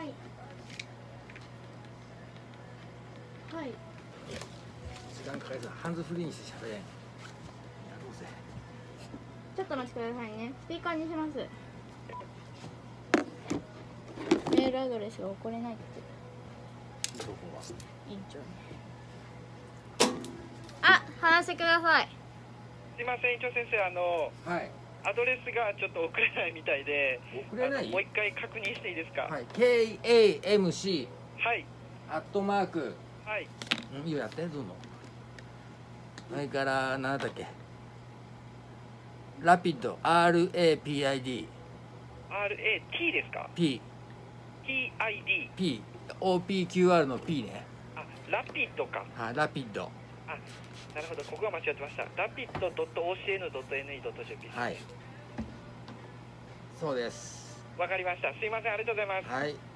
。はい。 時間かかりそう。ハンズフリーにして喋れん。どうせ。 ちょっとお待ちくださいね。スピーカーにします。メールアドレスが送れないって。 どこが？ 委員長に。あ、話してください。 すいません、委員長先生、 はい。 アドレスがちょっと送れないみたいで、 送れない？ もう一回確認していいですか？ はい。KAMC はい。 アットマーク。 はい。 いいよ、やってどうぞ。それから何だっけ？ラピッド RAPID RAT ですか？ P PID。 P OPQR の P ね。 あ、ラピッドか。 はい、ラピッド。 あ、なるほど、ここが間違ってました。ラピッド .ocn.ne.jp。 はい。そうです。 わかりました。すいません、ありがとうございます。 はい。